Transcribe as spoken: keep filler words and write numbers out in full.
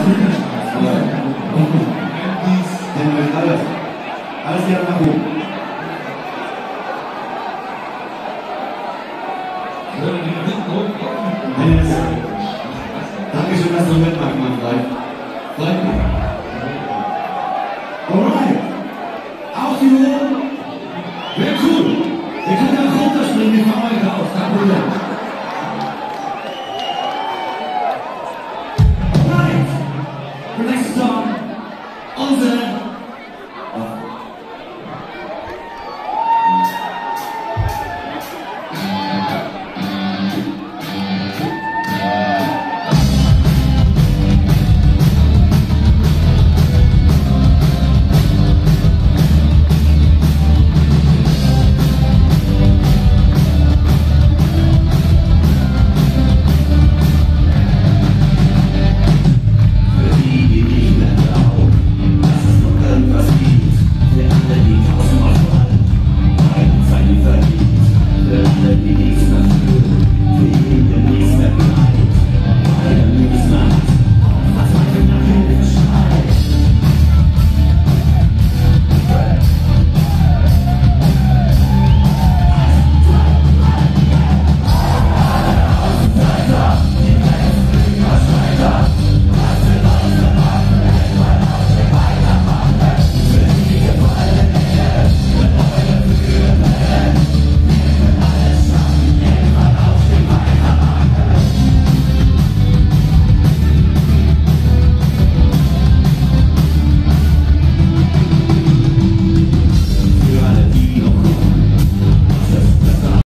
Alles. Alles wieder nach oben. Dankeschön, dass du mitmachst, mein Freund. Freut mich. Alright. Auf die Uhr. Wäre cool. Ihr könnt ja runterspringen, wir fahren weiter aus.